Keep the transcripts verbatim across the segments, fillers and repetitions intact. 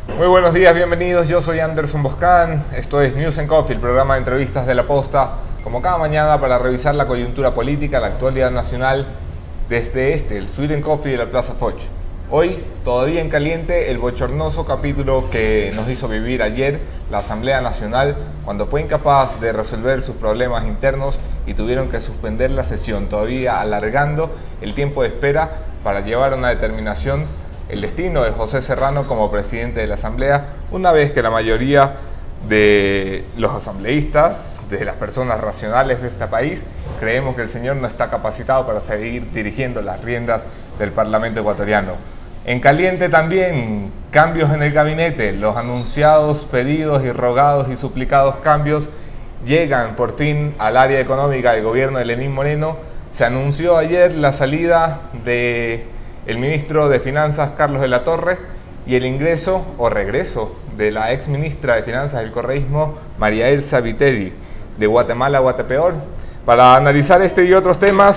Muy buenos días, bienvenidos. Yo soy Anderson Boscan. Esto es News and Coffee, el programa de entrevistas de La Posta, como cada mañana para revisar la coyuntura política, la actualidad nacional, desde este, el Sweet and Coffee de la Plaza Foch. Hoy, todavía en caliente, el bochornoso capítulo que nos hizo vivir ayer la Asamblea Nacional, cuando fue incapaz de resolver sus problemas internos y tuvieron que suspender la sesión, todavía alargando el tiempo de espera para llevar a una determinación el destino de José Serrano como presidente de la Asamblea, una vez que la mayoría de los asambleístas, de las personas racionales de este país, creemos que el señor no está capacitado para seguir dirigiendo las riendas del Parlamento ecuatoriano. En caliente también, cambios en el gabinete. Los anunciados, pedidos y rogados y suplicados cambios llegan por fin al área económica del gobierno de Lenín Moreno. Se anunció ayer la salida de el ministro de Finanzas, Carlos de la Torre, y el ingreso o regreso de la ex ministra de Finanzas del correísmo, María Elsa Viteri, de Guatemala a Guatepeor. Para analizar este y otros temas,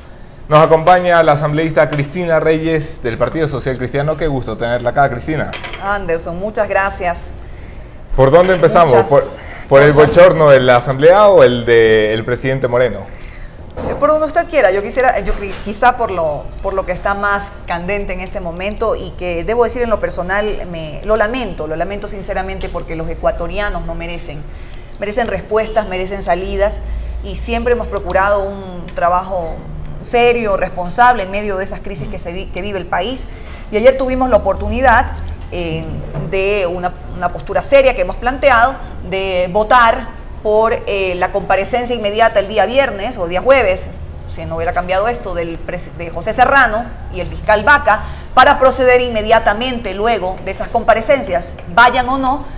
nos acompaña la asambleísta Cristina Reyes del Partido Social Cristiano. Qué gusto tenerla acá, Cristina. Anderson, muchas gracias. ¿Por dónde empezamos? Muchas ¿Por, por el bochorno de la Asamblea o el del presidente Moreno? Por donde usted quiera. Yo quisiera, yo quizá por lo, por lo que está más candente en este momento y que debo decir en lo personal, me, lo lamento, lo lamento sinceramente porque los ecuatorianos no merecen, merecen respuestas, merecen salidas y siempre hemos procurado un trabajo serio, responsable en medio de esas crisis que, se vi, que vive el país. Y ayer tuvimos la oportunidad eh, de una, una postura seria que hemos planteado, de votar por eh, la comparecencia inmediata el día viernes o día jueves, si no hubiera cambiado esto, del de José Serrano y el fiscal Vaca, para proceder inmediatamente luego de esas comparecencias, vayan o no,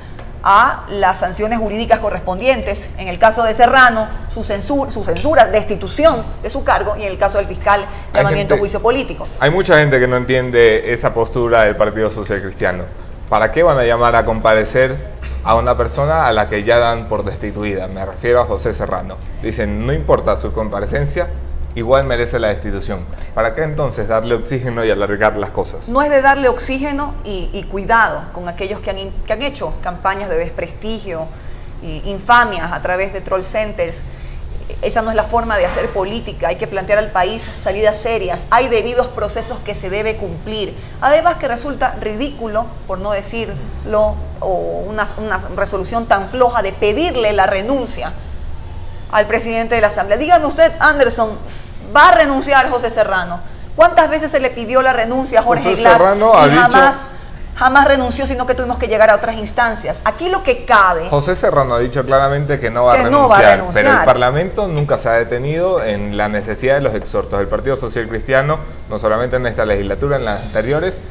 a las sanciones jurídicas correspondientes. En el caso de Serrano, su censura, su censura, destitución de su cargo, y en el caso del fiscal, llamamiento a juicio político. Hay mucha gente que no entiende esa postura del Partido Social Cristiano. ¿Para qué van a llamar a comparecer a una persona a la que ya dan por destituida? Me refiero a José Serrano. Dicen, no importa su comparecencia, igual merece la destitución. ¿Para qué entonces darle oxígeno y alargar las cosas? No es de darle oxígeno y, y cuidado con aquellos que han, que han hecho campañas de desprestigio, e infamias a través de troll centers. Esa no es la forma de hacer política. Hay que plantear al país salidas serias. Hay debidos procesos que se debe cumplir. Además que resulta ridículo, por no decirlo, o una, una resolución tan floja de pedirle la renuncia al presidente de la Asamblea. Dígame usted, Anderson, ¿va a renunciar José Serrano? ¿Cuántas veces se le pidió la renuncia a Jorge José Glass Serrano y ha dicho... jamás... jamás renunció, sino que tuvimos que llegar a otras instancias? Aquí lo que cabe... José Serrano ha dicho claramente que no va, que a, renunciar, no va a renunciar, pero el Parlamento nunca se ha detenido en la necesidad de los exhortos. El Partido Social Cristiano, no solamente en esta legislatura, en las anteriores,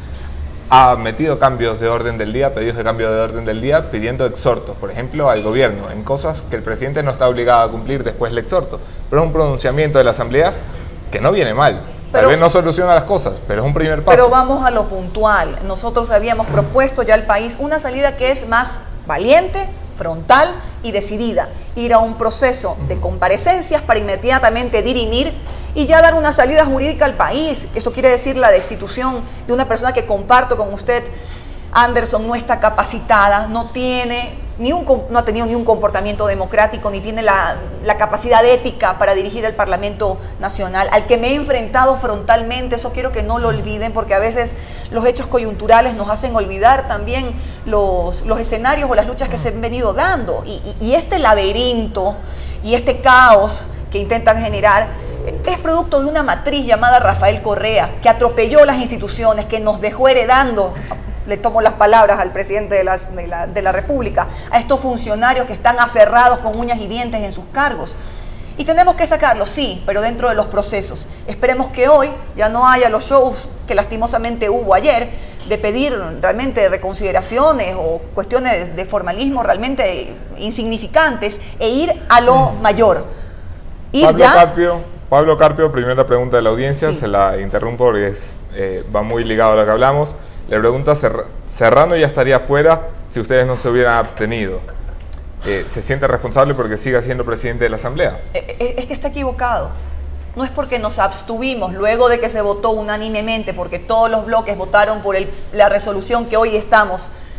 ha metido cambios de orden del día, pedidos de cambio de orden del día, pidiendo exhortos, por ejemplo, al gobierno, en cosas que el presidente no está obligado a cumplir después del exhorto. Pero es un pronunciamiento de la Asamblea que no viene mal. Tal Pero, vez no soluciona las cosas, pero es un primer paso. Pero vamos a lo puntual. Nosotros habíamos propuesto ya al país una salida que es más valiente, frontal y decidida. Ir a un proceso de comparecencias para inmediatamente dirimir y ya dar una salida jurídica al país. Esto quiere decir la destitución de una persona que, comparto con usted, Anderson, no está capacitada, no tiene... Ni un, no ha tenido ni un comportamiento democrático, ni tiene la, la capacidad ética para dirigir el Parlamento Nacional, al que me he enfrentado frontalmente. Eso quiero que no lo olviden, porque a veces los hechos coyunturales nos hacen olvidar también los, los escenarios o las luchas que se han venido dando. Y, y, y este laberinto y este caos que intentan generar es producto de una matriz llamada Rafael Correa, que atropelló las instituciones, que nos dejó heredando... Le tomo las palabras al presidente de la, de, la, de la República, a estos funcionarios que están aferrados con uñas y dientes en sus cargos. Y tenemos que sacarlos, sí, pero dentro de los procesos. Esperemos que hoy ya no haya los shows que lastimosamente hubo ayer, de pedir realmente reconsideraciones o cuestiones de formalismo realmente insignificantes, e ir a lo mayor. Ir Pablo ya... Carpio, Pablo Carpio, primera pregunta de la audiencia, Sí. se la interrumpo porque es, eh, va muy ligado a lo que hablamos. Le pregunta, Serrano ya estaría fuera si ustedes no se hubieran abstenido. Eh, ¿Se siente responsable porque siga siendo presidente de la Asamblea? Es que está equivocado. No es porque nos abstuvimos luego de que se votó unánimemente, porque todos los bloques votaron por el, la resolución que hoy estamos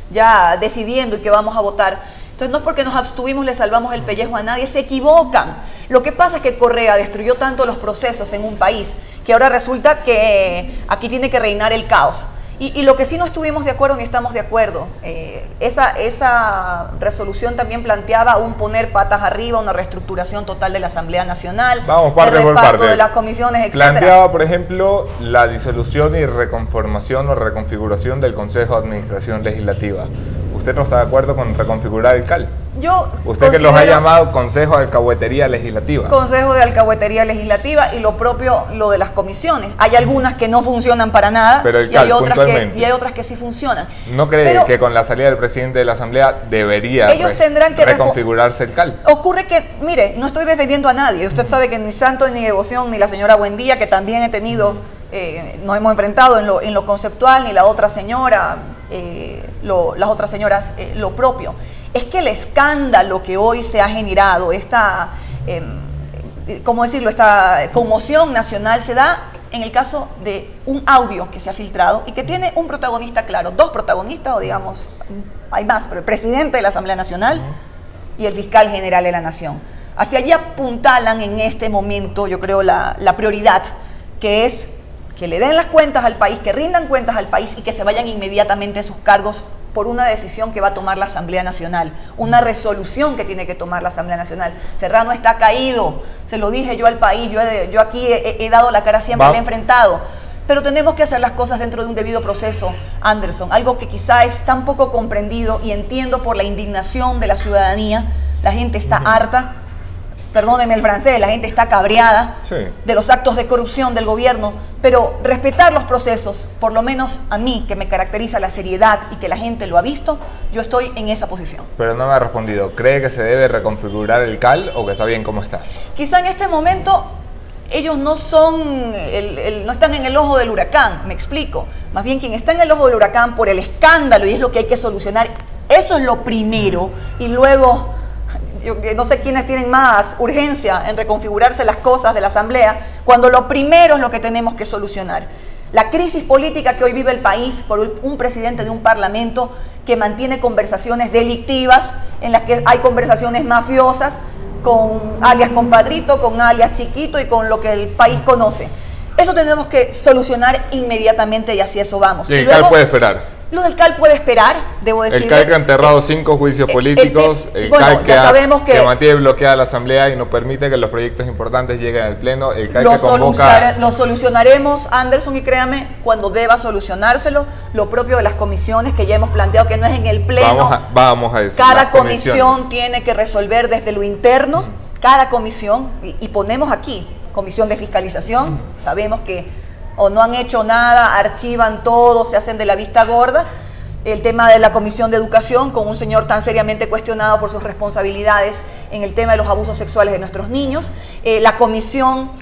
ya decidiendo y que vamos a votar. Entonces no es porque nos abstuvimos le salvamos el pellejo a nadie, se equivocan. Lo que pasa es que Correa destruyó tanto los procesos en un país que ahora resulta que aquí tiene que reinar el caos. Y, y lo que sí no estuvimos de acuerdo ni estamos de acuerdo, eh, esa, esa resolución también planteaba un poner patas arriba, una reestructuración total de la Asamblea Nacional, Vamos parte el por reparto parte de las comisiones, etcétera. Planteaba, por ejemplo, la disolución y reconformación o reconfiguración del Consejo de Administración Legislativa. ¿Usted no está de acuerdo con reconfigurar el C A L? Yo Usted que los ha llamado Consejo de Alcahuetería Legislativa. Consejo de Alcahuetería Legislativa y lo propio, lo de las comisiones. Hay algunas que no funcionan para nada. Pero el y, C A L, hay otras puntualmente. que, y hay otras que sí funcionan. ¿No cree Pero que con la salida del presidente de la Asamblea debería ellos re tendrán que reconfigurarse el C A L? Ocurre que, mire, no estoy defendiendo a nadie. Usted sabe que ni Santo ni Devoción, ni la señora Buendía, que también he tenido, eh, nos hemos enfrentado en lo, en lo conceptual, ni la otra señora, eh, lo, las otras señoras, eh, lo propio. Es que el escándalo que hoy se ha generado, esta, eh, ¿cómo decirlo?, esta conmoción nacional se da en el caso de un audio que se ha filtrado y que tiene un protagonista claro, dos protagonistas, o digamos, hay más, pero el presidente de la Asamblea Nacional y el fiscal general de la Nación. Hacia allí apuntalan en este momento, yo creo, la, la prioridad, que es que le den las cuentas al país, que rindan cuentas al país y que se vayan inmediatamente a sus cargos por una decisión que va a tomar la Asamblea Nacional, una resolución que tiene que tomar la Asamblea Nacional. Serrano está caído, se lo dije yo al país, yo, he, yo aquí he, he dado la cara siempre, Va. le he enfrentado, pero tenemos que hacer las cosas dentro de un debido proceso, Anderson, algo que quizá es tan poco comprendido y entiendo por la indignación de la ciudadanía. La gente está uh-huh. harta, perdónenme el francés, la gente está cabreada sí. de los actos de corrupción del gobierno, pero respetar los procesos, por lo menos a mí, que me caracteriza la seriedad y que la gente lo ha visto, yo estoy en esa posición. Pero no me ha respondido, ¿cree que se debe reconfigurar el C A L o que está bien como está? Quizá en este momento ellos no son, el, el, no están en el ojo del huracán, me explico. Más bien quien está en el ojo del huracán por el escándalo y es lo que hay que solucionar, eso es lo primero, y luego... Yo no sé quiénes tienen más urgencia en reconfigurarse las cosas de la Asamblea, cuando lo primero es lo que tenemos que solucionar. La crisis política que hoy vive el país por un presidente de un parlamento que mantiene conversaciones delictivas, en las que hay conversaciones mafiosas, con alias compadrito, con alias chiquito y con lo que el país conoce. Eso tenemos que solucionar inmediatamente y así eso vamos. Y el y C A L luego, puede esperar. Lo del C A L puede esperar, debo decir. El C A L que ha enterrado cinco juicios políticos, el, el, el bueno, C A L que, ha, que, que mantiene bloqueada la Asamblea y no permite que los proyectos importantes lleguen al Pleno, el C A L lo que convoca... Lo solucionaremos, Anderson, y créame, cuando deba solucionárselo, lo propio de las comisiones que ya hemos planteado, que no es en el Pleno. Vamos a, vamos a decir, cada comisión tiene que resolver desde lo interno, mm. cada comisión, y, y ponemos aquí, comisión de fiscalización, mm. sabemos que o no han hecho nada, archivan todo, se hacen de la vista gorda. El tema de la Comisión de Educación, con un señor tan seriamente cuestionado por sus responsabilidades en el tema de los abusos sexuales de nuestros niños. Eh, la Comisión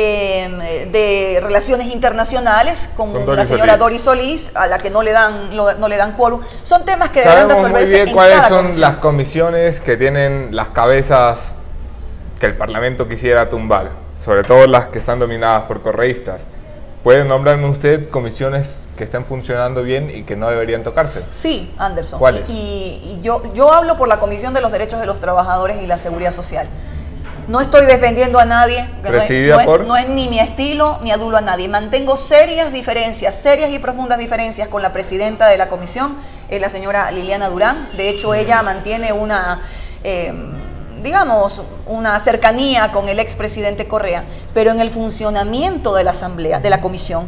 eh, de Relaciones Internacionales, con, con la señora Solís. Doris Solís, a la que no le dan, lo, no le dan quórum. Son temas que deben resolverse muy bien en cuáles cada son comisión. Las comisiones que tienen las cabezas que el Parlamento quisiera tumbar, sobre todo las que están dominadas por correístas. ¿Puede nombrarme usted comisiones que estén funcionando bien y que no deberían tocarse? Sí, Anderson. ¿Cuáles? Y, y yo, yo hablo por la Comisión de los Derechos de los Trabajadores y la Seguridad Social. No estoy defendiendo a nadie. ¿Presidida no es, por? No es, no es ni mi estilo ni adulo a nadie. Mantengo serias diferencias, serias y profundas diferencias con la presidenta de la comisión, eh, la señora Liliana Durán. De hecho, ella mantiene una... Eh, digamos, una cercanía con el expresidente Correa, pero en el funcionamiento de la Asamblea, de la Comisión,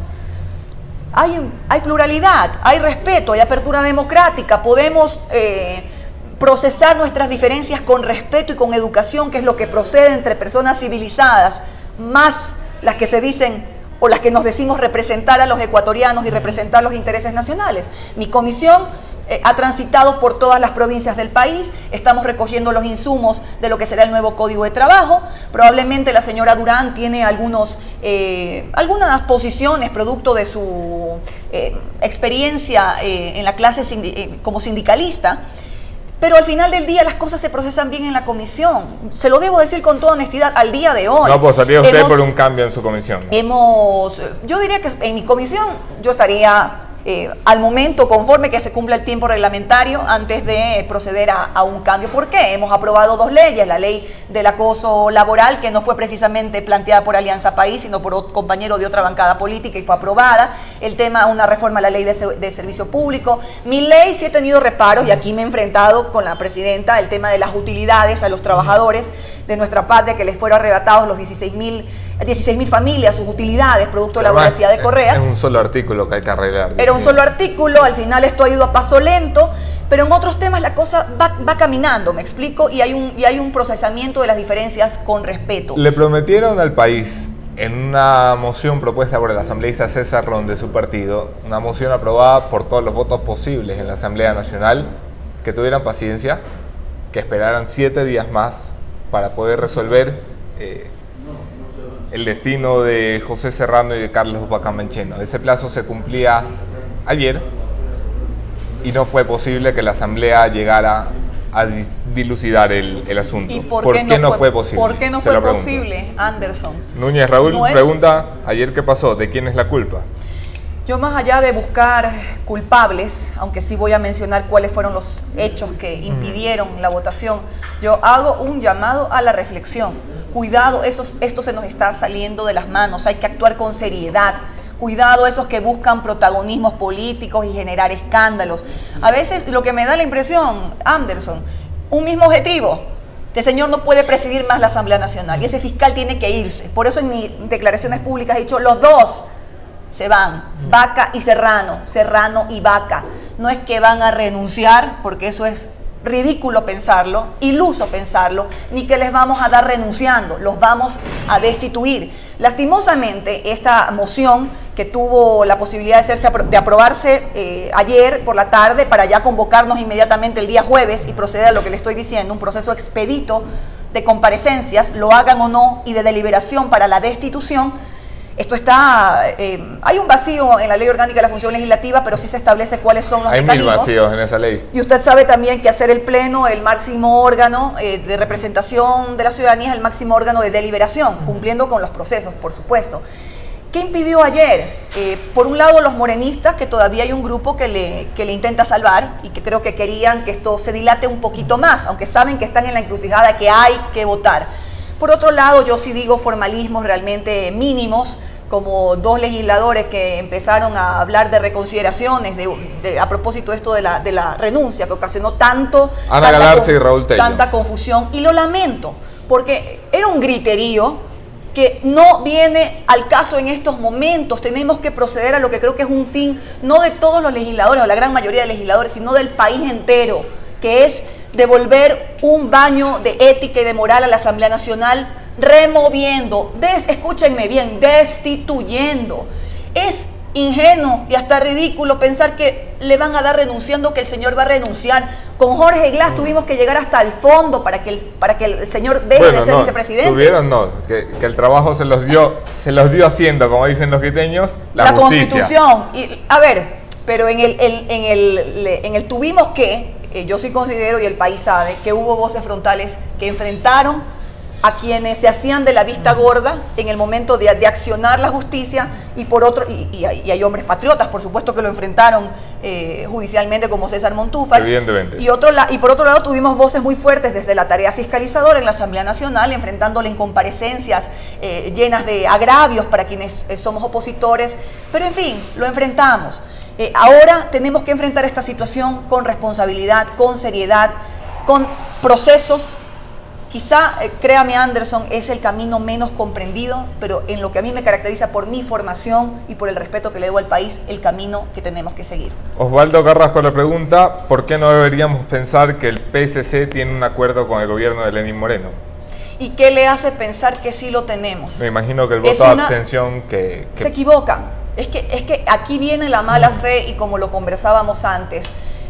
hay, hay pluralidad, hay respeto, hay apertura democrática, podemos eh, procesar nuestras diferencias con respeto y con educación, que es lo que procede entre personas civilizadas, más las que se dicen o las que nos decimos representar a los ecuatorianos y representar los intereses nacionales. Mi comisión eh, ha transitado por todas las provincias del país, estamos recogiendo los insumos de lo que será el nuevo Código de Trabajo. Probablemente la señora Durán tiene algunos, eh, algunas posiciones producto de su eh, experiencia eh, en la clase sindi eh, como sindicalista, pero al final del día las cosas se procesan bien en la comisión. Se lo debo decir con toda honestidad al día de hoy. ¿No apostaría usted hemos, por un cambio en su comisión? Hemos, yo diría que en mi comisión yo estaría eh, al momento, conforme que se cumpla el tiempo reglamentario, antes de proceder a, a un cambio. ¿Por qué? Hemos aprobado dos leyes, la ley del acoso laboral, que no fue precisamente planteada por Alianza País, sino por otro compañero de otra bancada política y fue aprobada. El tema, una reforma a la ley de, de servicio público. Mi ley sí he tenido reparos y aquí me he enfrentado con la presidenta, el tema de las utilidades a los trabajadores de nuestra patria, que les fueron arrebatados los dieciséis mil familias, sus utilidades, producto de la voracidad de Correa. Es un solo artículo que hay que arreglar. Era un solo artículo, al final esto ha ido a paso lento, pero en otros temas la cosa va, va caminando, me explico, y hay, un, y hay un procesamiento de las diferencias con respeto. Le prometieron al país, en una moción propuesta por el asambleísta César Ron de su partido, una moción aprobada por todos los votos posibles en la Asamblea Nacional, que tuvieran paciencia, que esperaran siete días más para poder resolver eh, el destino de José Serrano y de Carlos Upacamacheno. Ese plazo se cumplía ayer y no fue posible que la Asamblea llegara a dilucidar el, el asunto. ¿Y por, ¿Por qué, qué no, fue, fue posible? ¿Por qué no se fue posible, Anderson? Núñez Raúl no es... pregunta, ayer qué pasó, ¿de quién es la culpa? Yo, más allá de buscar culpables, aunque sí voy a mencionar cuáles fueron los hechos que impidieron mm. la votación, yo hago un llamado a la reflexión. Cuidado, esos, esto se nos está saliendo de las manos, hay que actuar con seriedad. Cuidado esos que buscan protagonismos políticos y generar escándalos. A veces lo que me da la impresión, Anderson, un mismo objetivo. Este señor no puede presidir más la Asamblea Nacional y ese fiscal tiene que irse. Por eso en mis declaraciones públicas he dicho, los dos se van, Vaca y Serrano, Serrano y Vaca. No es que van a renunciar, porque eso es ridículo pensarlo, iluso pensarlo, ni que les vamos a dar renunciando, los vamos a destituir. Lastimosamente, esta moción que tuvo la posibilidad de, hacerse, de aprobarse eh, ayer por la tarde para ya convocarnos inmediatamente el día jueves y proceder a lo que le estoy diciendo, un proceso expedito de comparecencias, lo hagan o no, y de deliberación para la destitución. Esto está, eh, hay un vacío en la ley orgánica de la función legislativa, pero sí se establece cuáles son los hay mecanismos. Hay mil vacíos en esa ley. Y usted sabe también que hacer el pleno, el máximo órgano eh, de representación de la ciudadanía, es el máximo órgano de deliberación, cumpliendo con los procesos, por supuesto. ¿Qué impidió ayer? Eh, por un lado, los morenistas, que todavía hay un grupo que le, que le intenta salvar y que creo que querían que esto se dilate un poquito más, aunque saben que están en la encrucijada, que hay que votar. Por otro lado, yo sí digo formalismos realmente mínimos, como dos legisladores que empezaron a hablar de reconsideraciones de, de, a propósito de esto de la, de la renuncia, que ocasionó tanto Ana Galarza y Raúl Tello. Tanta confusión, y lo lamento, porque era un griterío que no viene al caso en estos momentos. Tenemos que proceder a lo que creo que es un fin, no de todos los legisladores, o la gran mayoría de legisladores, sino del país entero, que es devolver un baño de ética y de moral a la Asamblea Nacional, removiendo, des, escúchenme bien, destituyendo. Es ingenuo y hasta ridículo pensar que le van a dar renunciando, que el señor va a renunciar. Con Jorge Glass tuvimos que llegar hasta el fondo para que el, para que el señor deje bueno, de ser no, vicepresidente. Tuvieron, no, que, que el trabajo se los dio, se los dio haciendo, como dicen los quiteños, la, la justicia. Constitución. Y, a ver, pero en el, en, en el, en el tuvimos que, eh, yo sí considero, y el país sabe, que hubo voces frontales que enfrentaron a quienes se hacían de la vista gorda en el momento de, de accionar la justicia, y por otro y, y, hay, y hay hombres patriotas, por supuesto, que lo enfrentaron eh, judicialmente, como César Montúfar. Evidentemente. Y, otro, y por otro lado tuvimos voces muy fuertes desde la tarea fiscalizadora en la Asamblea Nacional, enfrentándole en comparecencias eh, llenas de agravios para quienes eh, somos opositores, pero en fin, lo enfrentamos. Eh, ahora tenemos que enfrentar esta situación con responsabilidad, con seriedad, con procesos. Quizá, eh, créame Anderson, es el camino menos comprendido, pero en lo que a mí me caracteriza por mi formación y por el respeto que le debo al país, el camino que tenemos que seguir. Osvaldo Carrasco le pregunta, ¿por qué no deberíamos pensar que el P S C tiene un acuerdo con el gobierno de Lenín Moreno? ¿Y qué le hace pensar que sí lo tenemos? Me imagino que el voto de abstención que, que... Se equivoca. Es que, es que aquí viene la mala fe, y como lo conversábamos antes,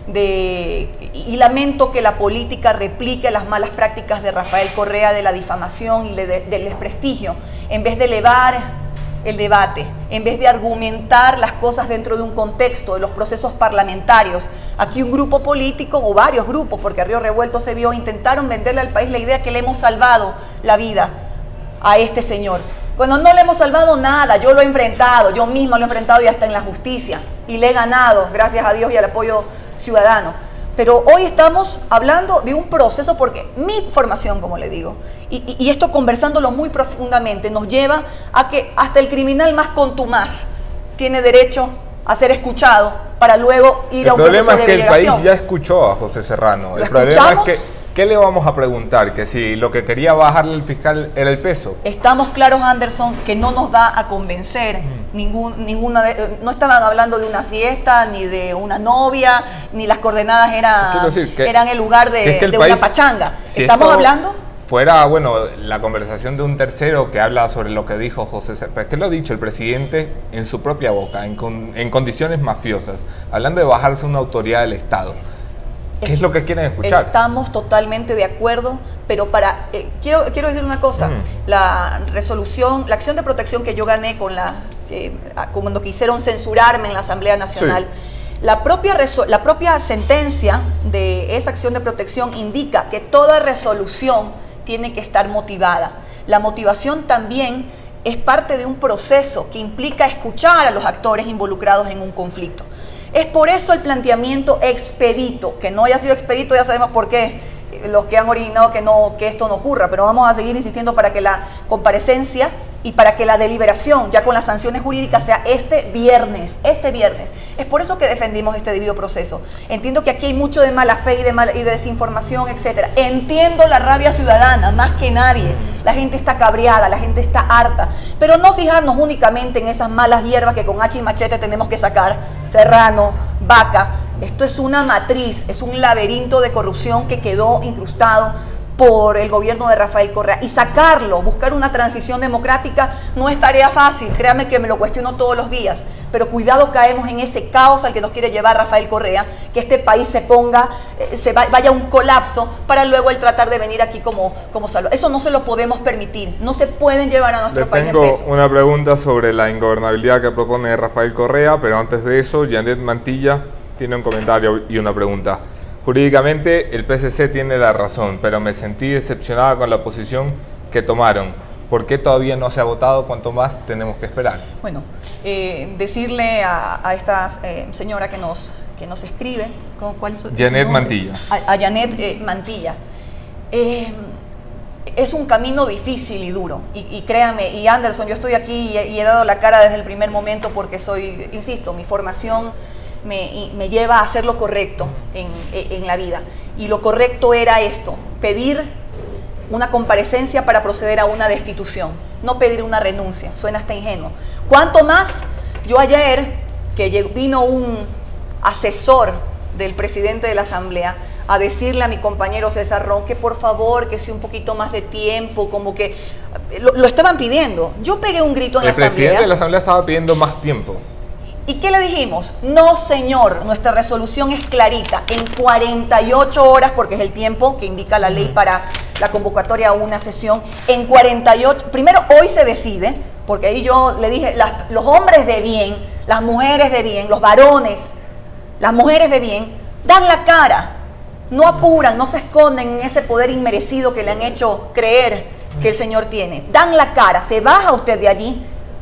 De, y lamento que la política replique las malas prácticas de Rafael Correa, de la difamación y de, de, del desprestigio, en vez de elevar el debate, en vez de argumentar las cosas dentro de un contexto de los procesos parlamentarios. Aquí un grupo político, o varios grupos, porque a Río Revuelto se vio, intentaron venderle al país la idea que le hemos salvado la vida a este señor. Cuando no le hemos salvado nada, yo lo he enfrentado, yo misma lo he enfrentado y hasta en la justicia. Y le he ganado, gracias a Dios y al apoyo ciudadano. Pero hoy estamos hablando de un proceso porque mi formación, como le digo, y, y, y esto conversándolo muy profundamente, nos lleva a que hasta el criminal más contumaz tiene derecho a ser escuchado para luego ir a un proceso de El problema es que el liberación. país ya escuchó a José Serrano. ¿Lo El problema escuchamos? es que, ¿qué le vamos a preguntar? Que si lo que quería bajarle el fiscal era el peso. Estamos claros, Anderson, que no nos va a convencer mm. ningún, ninguna de, no estaban hablando de una fiesta, ni de una novia, ni las coordenadas era, decir que, eran el lugar de, es que el de país, una pachanga. Si Estamos hablando... Fuera, bueno, la conversación de un tercero que habla sobre lo que dijo José Serrano, es que lo ha dicho el presidente en su propia boca, en, con, en condiciones mafiosas, hablando de bajarse una autoridad del Estado. ¿Qué es, es lo que quieren escuchar? Estamos totalmente de acuerdo, pero para eh, quiero, quiero decir una cosa, mm. la resolución, la acción de protección que yo gané con la, eh, cuando quisieron censurarme en la Asamblea Nacional, sí. La propia, la propia sentencia de esa acción de protección indica que toda resolución tiene que estar motivada. La motivación también es parte de un proceso que implica escuchar a los actores involucrados en un conflicto. Es por eso el planteamiento expedito, que no haya sido expedito ya sabemos por qué, los que han originado que, no, que esto no ocurra, pero vamos a seguir insistiendo para que la comparecencia y para que la deliberación, ya con las sanciones jurídicas, sea este viernes, este viernes. Es por eso que defendimos este debido proceso. Entiendo que aquí hay mucho de mala fe y de, mala, y de desinformación, etcétera. Entiendo la rabia ciudadana, más que nadie. La gente está cabreada, la gente está harta. Pero no fijarnos únicamente en esas malas hierbas que con hacha y machete tenemos que sacar. Serrano, Vaca. Esto es una matriz, es un laberinto de corrupción que quedó incrustado por el gobierno de Rafael Correa, y sacarlo, buscar una transición democrática no es tarea fácil, créame que me lo cuestiono todos los días, pero cuidado caemos en ese caos al que nos quiere llevar Rafael Correa, que este país se ponga, eh, se va, vaya a un colapso para luego él tratar de venir aquí como, como salvo. Eso no se lo podemos permitir, no se pueden llevar a nuestro Le país tengo en peso. Una pregunta sobre la ingobernabilidad que propone Rafael Correa, pero antes de eso, Janet Mantilla tiene un comentario y una pregunta. Jurídicamente, el P S C tiene la razón, pero me sentí decepcionada con la posición que tomaron. ¿Por qué todavía no se ha votado? ¿Cuánto más tenemos que esperar? Bueno, eh, decirle a, a esta eh, señora que nos, que nos escribe, ¿cuál es su, Janet su Mantilla. A, a Janet eh, Mantilla. Eh, es un camino difícil y duro, y, y créame, y Anderson, yo estoy aquí y, y he dado la cara desde el primer momento porque soy, insisto, mi formación Me, me lleva a hacer lo correcto en, en la vida. Y lo correcto era esto, pedir una comparecencia para proceder a una destitución, no pedir una renuncia, suena hasta ingenuo. Cuanto más, yo ayer, que vino un asesor del presidente de la Asamblea a decirle a mi compañero César Ron que por favor, que sea un poquito más de tiempo, como que lo, lo estaban pidiendo. Yo pegué un grito en la Asamblea. El presidente de la Asamblea estaba pidiendo más tiempo. ¿Y qué le dijimos? No, señor, nuestra resolución es clarita. En cuarenta y ocho horas, porque es el tiempo que indica la ley para la convocatoria a una sesión, en cuarenta y ocho, primero hoy se decide, porque ahí yo le dije, las, los hombres de bien, las mujeres de bien, los varones, las mujeres de bien, dan la cara, no apuran, no se esconden en ese poder inmerecido que le han hecho creer que el señor tiene. Dan la cara, se baja usted de allí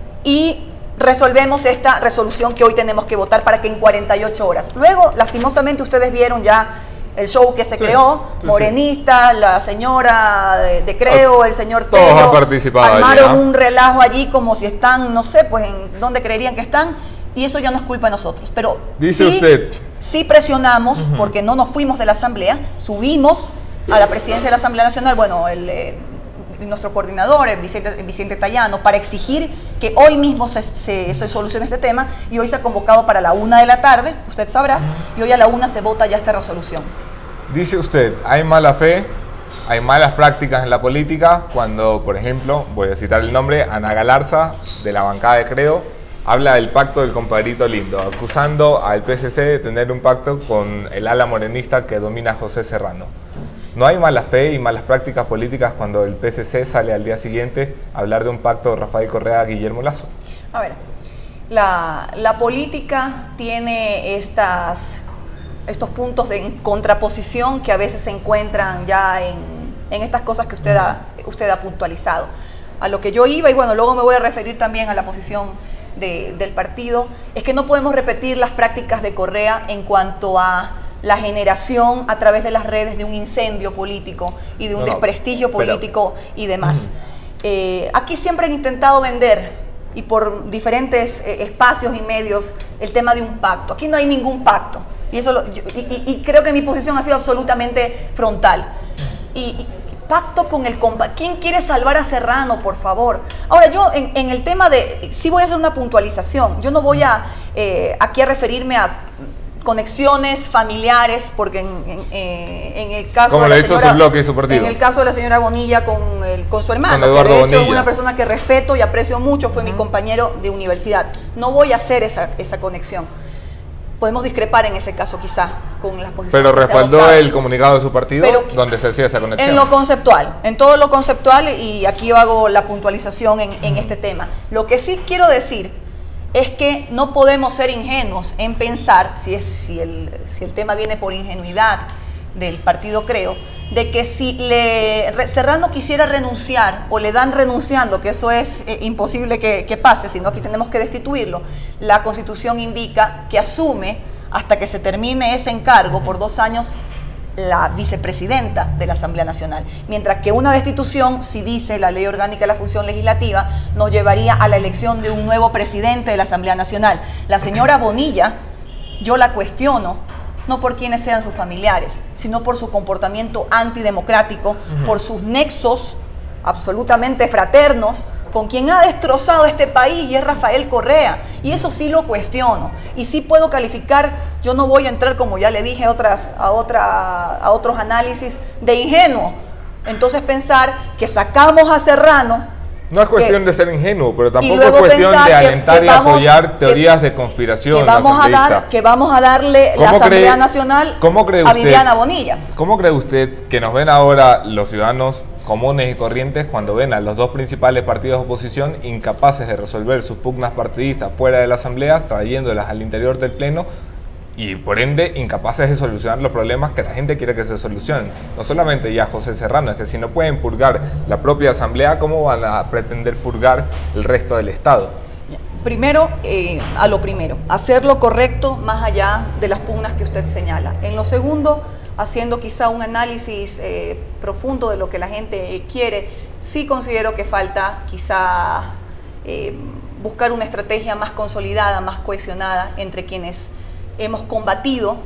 y resolvemos esta resolución que hoy tenemos que votar para que en cuarenta y ocho horas. Luego, lastimosamente, ustedes vieron ya el show que se sí, creó, sí, Morenista, sí. La señora de, de Creo, el señor Todos Tello, han participado armaron allí, ¿no? un relajo allí como si están, no sé, pues en dónde creerían que están, y eso ya no es culpa de nosotros. Pero dice sí, usted, sí presionamos, uh-huh. porque no nos fuimos de la Asamblea, subimos a la presidencia de la Asamblea Nacional, bueno, el... Eh, nuestro coordinador, el Vicente, el Vicente Tallano, para exigir que hoy mismo se, se, se solucione este tema, y hoy se ha convocado para la una de la tarde, usted sabrá, y hoy a la una se vota ya esta resolución. Dice usted, hay mala fe, hay malas prácticas en la política, cuando, por ejemplo, voy a citar el nombre, Ana Galarza, de la bancada de Creo, habla del pacto del compadrito lindo, acusando al P S C de tener un pacto con el ala morenista que domina a José Serrano. ¿No hay mala fe y malas prácticas políticas cuando el P S C sale al día siguiente a hablar de un pacto de Rafael Correa-Guillermo Lasso? A ver, la, la política tiene estas, estos puntos de contraposición que a veces se encuentran ya en, en estas cosas que usted ha, usted ha puntualizado. a lo que yo iba, y bueno, luego me voy a referir también a la posición de, del partido, es que no podemos repetir las prácticas de Correa en cuanto a la generación a través de las redes de un incendio político y de un no, desprestigio no, político pero, y demás. Uh-huh. eh, aquí siempre han intentado vender, y por diferentes eh, espacios y medios, el tema de un pacto. Aquí no hay ningún pacto. Y, eso lo, yo, y, y, y creo que mi posición ha sido absolutamente frontal. Y, y pacto con el compa. ¿Quién quiere salvar a Serrano, por favor? Ahora, yo en, en el tema de... Sí voy a hacer una puntualización. Yo no voy a eh, aquí a referirme a conexiones familiares, porque en, en, en el caso Como de le la ha dicho señora, su bloque y su partido. En el caso de la señora Bonilla con, el, con su hermano, con Eduardo que de hecho Bonilla. es una persona que respeto y aprecio mucho, fue uh-huh. mi compañero de universidad. No voy a hacer esa, esa conexión. Podemos discrepar en ese caso quizá con las posiciones. Pero que respaldó el comunicado de su partido Pero, donde se hacía esa conexión. En lo conceptual, en todo lo conceptual, y aquí yo hago la puntualización en, en este tema. Lo que sí quiero decir es que no podemos ser ingenuos en pensar, si, es, si, el, si el tema viene por ingenuidad del partido, creo, de que si le, Serrano quisiera renunciar o le dan renunciando, que eso es eh, imposible que, que pase, sino que tenemos que destituirlo, la Constitución indica que asume hasta que se termine ese encargo por dos años la vicepresidenta de la Asamblea Nacional, mientras que una destitución, si dice la Ley Orgánica de la Función Legislativa, nos llevaría a la elección de un nuevo presidente de la Asamblea Nacional. La señora Bonilla, yo la cuestiono, no por quienes sean sus familiares, sino por su comportamiento antidemocrático, uh-huh. por sus nexos absolutamente fraternos con quien ha destrozado este país, y es Rafael Correa, y eso sí lo cuestiono, y sí puedo calificar, yo no voy a entrar, como ya le dije, a, otras, a, otra, a otros análisis, de ingenuo. Entonces pensar que sacamos a Serrano... No es cuestión que, de ser ingenuo, pero tampoco es cuestión de alentar que, que vamos, y apoyar teorías que, de conspiración. Que vamos, a dar, que vamos a darle la Asamblea cree, Nacional ¿cómo cree a usted, Viviana Bonilla. ¿Cómo cree usted que nos ven ahora los ciudadanos comunes y corrientes cuando ven a los dos principales partidos de oposición incapaces de resolver sus pugnas partidistas fuera de la Asamblea, trayéndolas al interior del Pleno, y por ende incapaces de solucionar los problemas que la gente quiere que se solucionen? No solamente ya José Serrano, es que si no pueden purgar la propia Asamblea, ¿cómo van a pretender purgar el resto del Estado? Primero, eh, a lo primero, hacer lo correcto más allá de las pugnas que usted señala. En lo segundo, haciendo quizá un análisis eh, profundo de lo que la gente quiere, sí considero que falta quizá eh, buscar una estrategia más consolidada, más cohesionada entre quienes hemos combatido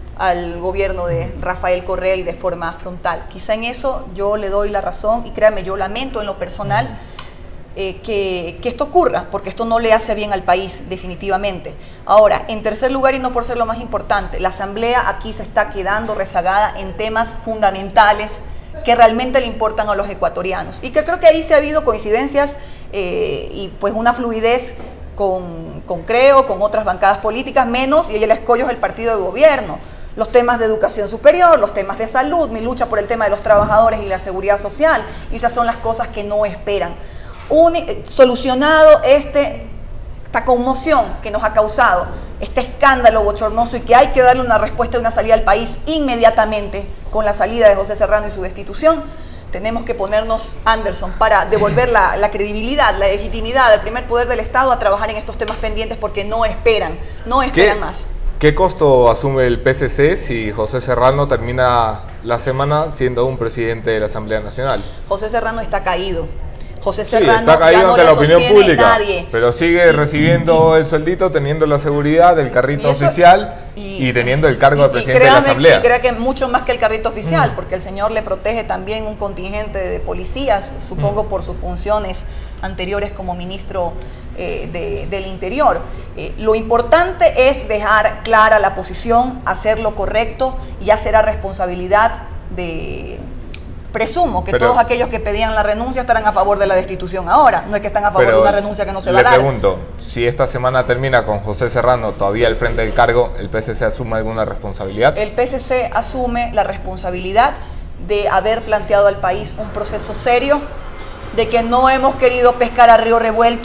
al gobierno de Rafael Correa y de forma frontal. Quizá en eso yo le doy la razón, y créame, yo lamento en lo personal eh, que, que esto ocurra, porque esto no le hace bien al país, definitivamente. Ahora, en tercer lugar, y no por ser lo más importante, la Asamblea aquí se está quedando rezagada en temas fundamentales que realmente le importan a los ecuatorianos, y que creo que ahí se ha habido coincidencias eh, y pues una fluidez con, con Creo, con otras bancadas políticas, menos, y el escollo es el partido de gobierno. Los temas de educación superior, los temas de salud, mi lucha por el tema de los trabajadores y la seguridad social, y esas son las cosas que no esperan. Un, solucionado este, esta conmoción que nos ha causado, este escándalo bochornoso, y que hay que darle una respuesta y una salida al país inmediatamente con la salida de José Serrano y su destitución, tenemos que ponernos, Anderson, para devolver la, la credibilidad, la legitimidad al primer poder del Estado a trabajar en estos temas pendientes, porque no esperan, no esperan ¿Qué, más. ¿Qué costo asume el P C C si José Serrano termina la semana siendo un presidente de la Asamblea Nacional? José Serrano está caído. José Serrano sí, está caído ya no ante la opinión pública, nadie. pero sigue y, recibiendo y, el sueldito, teniendo la seguridad del carrito eso, oficial y, y teniendo el cargo y, de presidente créame, de la Asamblea. Y crea que mucho más que el carrito oficial, mm. porque el señor le protege también un contingente de policías, supongo mm. por sus funciones anteriores como ministro eh, de, del Interior. Eh, lo importante es dejar clara la posición, hacer lo correcto, y ya será responsabilidad de... Presumo que pero, todos aquellos que pedían la renuncia estarán a favor de la destitución ahora, no es que están a favor de una renuncia que no se va a dar. Le pregunto, si esta semana termina con José Serrano todavía al frente del cargo, ¿el P C C asume alguna responsabilidad? El P C C asume la responsabilidad de haber planteado al país un proceso serio, de que no hemos querido pescar a río revuelto,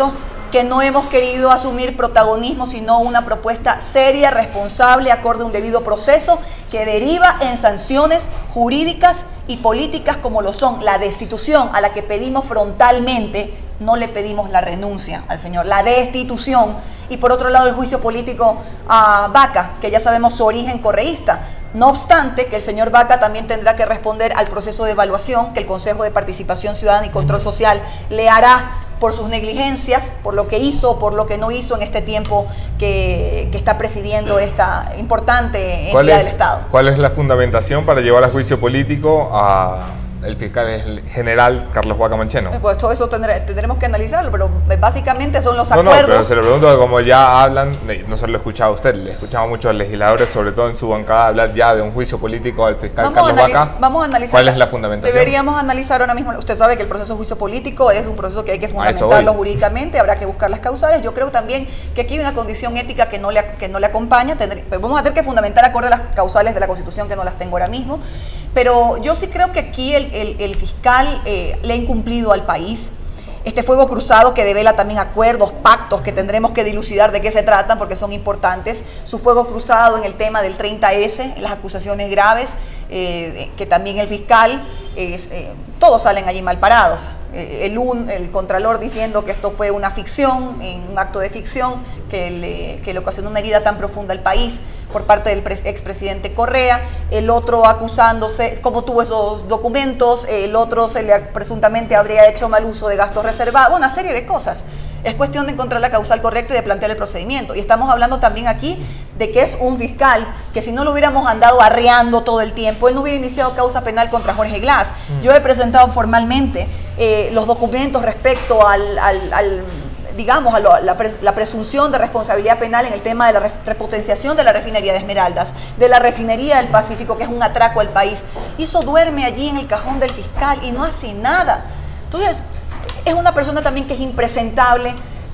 que no hemos querido asumir protagonismo, sino una propuesta seria, responsable, acorde a un debido proceso, que deriva en sanciones jurídicas y políticas como lo son la destitución, a la que pedimos frontalmente. No le pedimos la renuncia al señor, la destitución, y por otro lado el juicio político a Vaca, que ya sabemos su origen correísta. No obstante, que el señor Vaca también tendrá que responder al proceso de evaluación que el Consejo de Participación Ciudadana y Control Social le hará por sus negligencias, por lo que hizo, por lo que no hizo en este tiempo que, que está presidiendo esta importante entidad del Estado. ¿Cuál es la fundamentación para llevar a juicio político a el fiscal general Carlos Vaca Mancheno? Pues todo eso tendré, tendremos que analizarlo, pero básicamente son los no, acuerdos. No, pero se lo pregunto, como ya hablan, no solo lo he escuchado a usted, le escuchamos a muchos legisladores, sobre todo en su bancada, hablar ya de un juicio político al fiscal vamos Carlos Vaca. Vamos a analizar. ¿Cuál es la fundamentación? Deberíamos analizar ahora mismo. Usted sabe que el proceso de juicio político es un proceso que hay que fundamentarlo jurídicamente, habrá que buscar las causales. Yo creo también que aquí hay una condición ética que no le, que no le acompaña. Tendré, pues vamos a tener que fundamentar acorde a las causales de la Constitución, que no las tengo ahora mismo. Pero yo sí creo que aquí el, el, el fiscal eh, le ha incumplido al país. Este fuego cruzado que devela también acuerdos, pactos que tendremos que dilucidar de qué se tratan porque son importantes. Su fuego cruzado en el tema del treinta ese, en las acusaciones graves, eh, que también el fiscal, es, eh, todos salen allí mal parados. Eh, el, un, el contralor diciendo que esto fue una ficción, un acto de ficción, que le, que le ocasionó una herida tan profunda al país por parte del expresidente Correa, el otro acusándose, como tuvo esos documentos, el otro se le presuntamente habría hecho mal uso de gastos reservados, una serie de cosas. Es cuestión de encontrar la causal correcta y de plantear el procedimiento. Y estamos hablando también aquí de que es un fiscal que si no lo hubiéramos andado arreando todo el tiempo, él no hubiera iniciado causa penal contra Jorge Glass. Mm. Yo he presentado formalmente eh, los documentos respecto al... al, al digamos, a lo, la, pres, la presunción de responsabilidad penal en el tema de la repotenciación de la refinería de Esmeraldas, de la refinería del Pacífico, que es un atraco al país. Y eso duerme allí en el cajón del fiscal y no hace nada. Entonces, es una persona también que es impresentable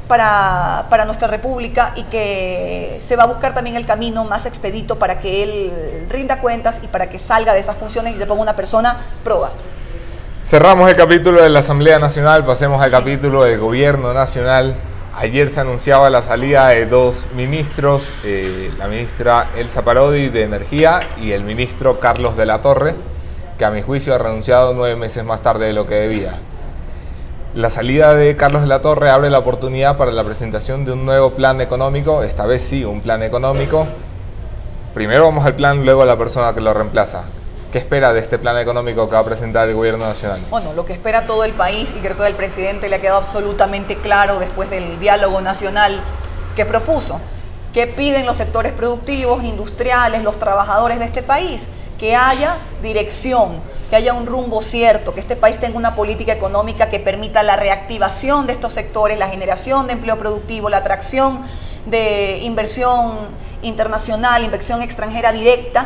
para, para nuestra república y que se va a buscar también el camino más expedito para que él rinda cuentas y para que salga de esas funciones y se ponga una persona proba. Cerramos el capítulo de la Asamblea Nacional, pasemos al capítulo del Gobierno Nacional. Ayer se anunciaba la salida de dos ministros, eh, la ministra Elsa Parodi de Energía y el ministro Carlos de la Torre, que a mi juicio ha renunciado nueve meses más tarde de lo que debía. La salida de Carlos de la Torre abre la oportunidad para la presentación de un nuevo plan económico, esta vez sí, un plan económico. Primero vamos al plan, luego a la persona que lo reemplaza. ¿Qué espera de este plan económico que va a presentar el Gobierno Nacional? Bueno, lo que espera todo el país, y creo que al presidente le ha quedado absolutamente claro después del diálogo nacional que propuso. ¿Qué piden los sectores productivos, industriales, los trabajadores de este país? Que haya dirección, que haya un rumbo cierto, que este país tenga una política económica que permita la reactivación de estos sectores, la generación de empleo productivo, la atracción de inversión internacional, inversión extranjera directa,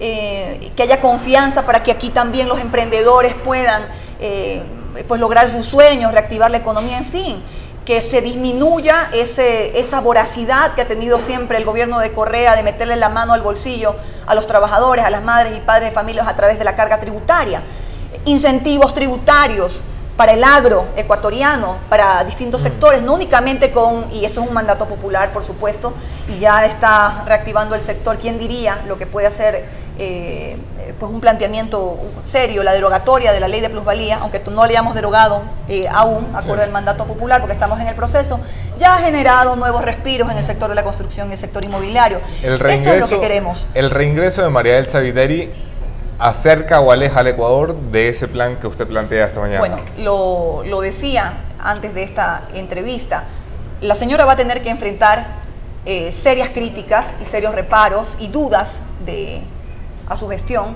Eh, que haya confianza para que aquí también los emprendedores puedan eh, pues lograr sus sueños, reactivar la economía, en fin, que se disminuya ese, esa voracidad que ha tenido siempre el gobierno de Correa de meterle la mano al bolsillo a los trabajadores, a las madres y padres de familias a través de la carga tributaria, incentivos tributarios para el agro ecuatoriano, para distintos sectores, no únicamente con, y esto es un mandato popular por supuesto, y ya está reactivando el sector, ¿quién diría lo que puede hacer eh, pues un planteamiento serio, la derogatoria de la ley de plusvalía, aunque no la hayamos derogado eh, aún, acorde sí. al mandato popular, porque estamos en el proceso, ya ha generado nuevos respiros en el sector de la construcción y el sector inmobiliario. El reingreso, esto es lo que queremos. El reingreso de María Elsa Videri acerca o aleja al Ecuador de ese plan que usted plantea esta mañana. Bueno, lo, lo decía antes de esta entrevista, la señora va a tener que enfrentar eh, serias críticas y serios reparos y dudas de, a su gestión,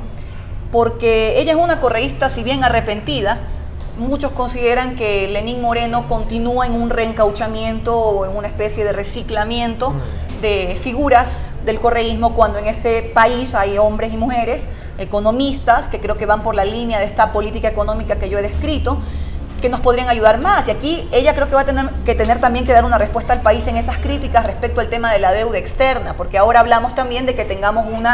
porque ella es una correísta, si bien arrepentida. Muchos consideran que Lenín Moreno continúa en un reencauchamiento o en una especie de reciclamiento de figuras del correísmo, cuando en este país hay hombres y mujeres economistas que creo que van por la línea de esta política económica que yo he descrito, que nos podrían ayudar más. Y aquí ella creo que va a tener que tener también que dar una respuesta al país en esas críticas respecto al tema de la deuda externa, porque ahora hablamos también de que tengamos una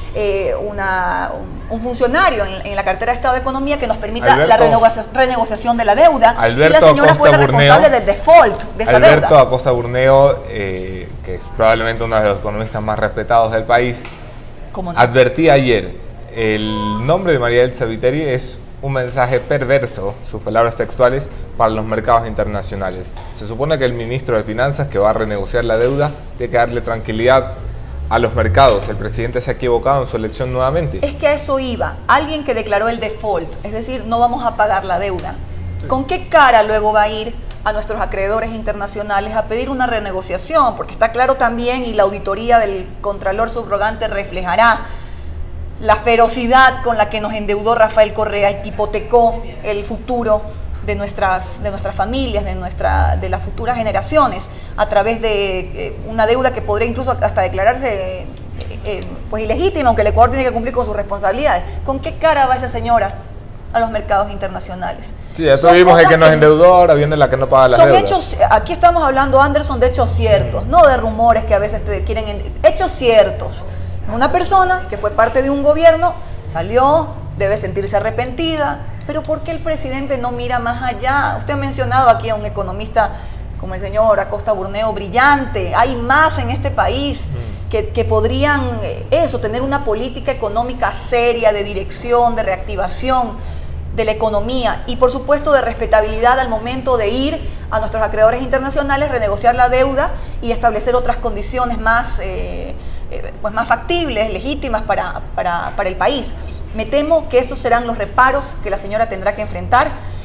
eh, una, un, un funcionario en, en la cartera de Estado de Economía que nos permita Alberto, la renegociación, renegociación de la deuda. Alberto y la señora Acosta fue la Burneo, responsable del default de esa Alberto deuda. Acosta Burneo, eh, que es probablemente uno de los economistas más respetados del país, ¿Cómo no? advertía ayer, el nombre de María Elsa Viteri es un mensaje perverso, sus palabras textuales, para los mercados internacionales. Se supone que el ministro de Finanzas, que va a renegociar la deuda, tiene que darle tranquilidad a los mercados. El presidente se ha equivocado en su elección nuevamente. Es que a eso iba. Alguien que declaró el default, es decir, no vamos a pagar la deuda. Sí. ¿Con qué cara luego va a ir a nuestros acreedores internacionales a pedir una renegociación? Porque está claro también, y la auditoría del Contralor Subrogante reflejará la ferocidad con la que nos endeudó Rafael Correa, hipotecó el futuro de nuestras, de nuestras familias, de, nuestra, de las futuras generaciones, a través de eh, una deuda que podría incluso hasta declararse eh, eh, pues ilegítima, aunque el Ecuador tiene que cumplir con sus responsabilidades. ¿Con qué cara va esa señora a los mercados internacionales? Sí, ya tuvimos el que nos endeudó, ahora viene la que no paga las son deudas. Hechos, aquí estamos hablando, Anderson, de hechos ciertos, no de rumores que a veces te quieren... Hechos ciertos. Una persona que fue parte de un gobierno, salió, debe sentirse arrepentida, pero ¿por qué el presidente no mira más allá? Usted ha mencionado aquí a un economista como el señor Acosta Burneo, brillante. Hay más en este país que, que podrían, eso, tener una política económica seria, de dirección, de reactivación de la economía y por supuesto de respetabilidad al momento de ir a nuestros acreedores internacionales, renegociar la deuda y establecer otras condiciones más... Eh, pues más factibles, legítimas para, para, para el país. Me temo que esos serán los reparos que la señora tendrá que enfrentar.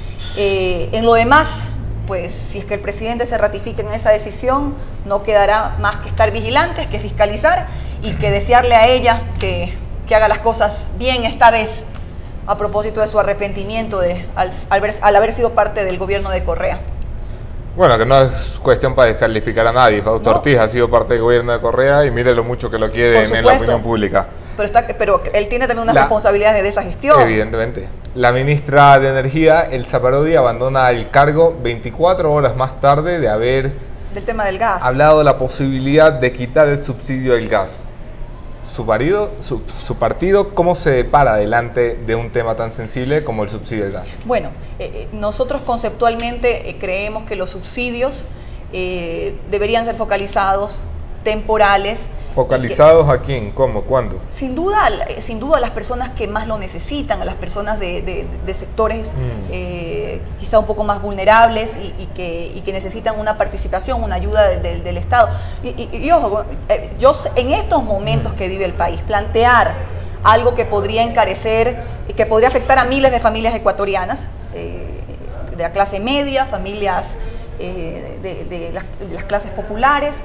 Eh, en lo demás, pues si es que el presidente se ratifica en esa decisión, no quedará más que estar vigilantes, que fiscalizar y que desearle a ella que, que haga las cosas bien esta vez, a propósito de su arrepentimiento de, al, al, ver, al haber sido parte del gobierno de Correa. Bueno, que no es cuestión para descalificar a nadie. Fausto No. Ortiz ha sido parte del gobierno de Correa y mire lo mucho que lo quieren en la opinión pública. Pero, está, pero él tiene también unas La, responsabilidades de esa gestión. Evidentemente. La ministra de Energía, Elsa Parodi, abandona el cargo veinticuatro horas más tarde de haber del tema del gas. hablado de la posibilidad de quitar el subsidio del gas. Su, marido, su, su partido, ¿cómo se para delante de un tema tan sensible como el subsidio del gas? Bueno, eh, nosotros conceptualmente eh, creemos que los subsidios eh, deberían ser focalizados, temporales. ¿Focalizados a quién? ¿Cómo? ¿Cuándo? Sin duda, sin duda a las personas que más lo necesitan, a las personas de, de, de sectores mm. eh, quizá un poco más vulnerables y, y, que, y que necesitan una participación, una ayuda de, de, del Estado. Y, y, y ojo, eh, yo en estos momentos mm. que vive el país, plantear algo que podría encarecer y que podría afectar a miles de familias ecuatorianas, eh, de la clase media, familias eh, de, de, las, de las clases populares,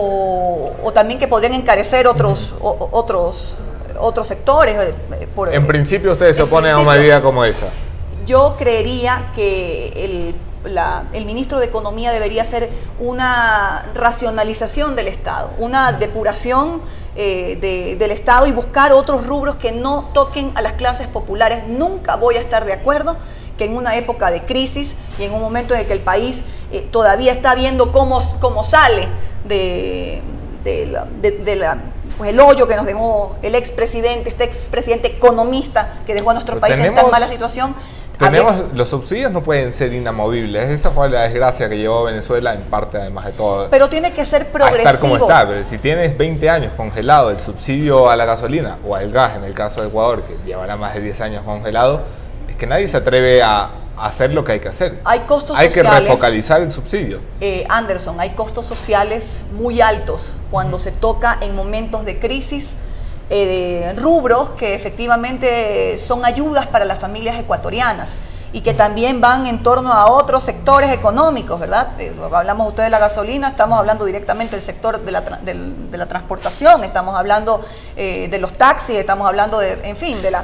O, o también que podrían encarecer otros, uh-huh. o, otros, otros sectores. Eh, por, en principio ustedes se oponen a una medida como esa. Yo creería que el, la, el ministro de Economía debería hacer una racionalización del Estado, una depuración eh, de, del Estado y buscar otros rubros que no toquen a las clases populares. Nunca voy a estar de acuerdo que en una época de crisis y en un momento en el que el país eh, todavía está viendo cómo, cómo sale de, de, la, de, de la, pues el hoyo que nos dejó el expresidente, este expresidente economista que dejó a nuestro Pero país tenemos, en tan mala situación. Tenemos, ver, los subsidios no pueden ser inamovibles. Esa fue la desgracia que llevó a Venezuela, en parte además de todo. Pero tiene que ser progresivo. A estar como está. Pero si tienes veinte años congelado el subsidio a la gasolina o al gas, en el caso de Ecuador, que llevará más de diez años congelado, es que nadie se atreve a hacer lo que hay que hacer. Hay costos hay sociales. Hay que refocalizar el subsidio. Eh, Anderson, hay costos sociales muy altos cuando uh-huh. se toca en momentos de crisis, eh, de rubros que efectivamente son ayudas para las familias ecuatorianas y que también van en torno a otros sectores económicos, ¿verdad? Eh, hablamos usted de la gasolina, estamos hablando directamente del sector de la, del, de la transportación, estamos hablando eh, de los taxis, estamos hablando de, en fin, de la...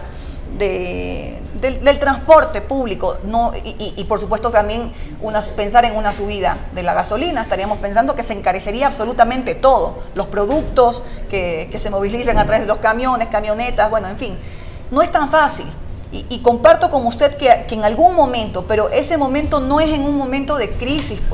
De, del, del transporte público, no, y, y, y por supuesto también una, pensar en una subida de la gasolina. Estaríamos pensando que se encarecería absolutamente todo, los productos que, que se movilizan a través de los camiones, camionetas, bueno, en fin, no es tan fácil. Y, y comparto con usted que, que en algún momento, pero ese momento no es en un momento de crisis, pues.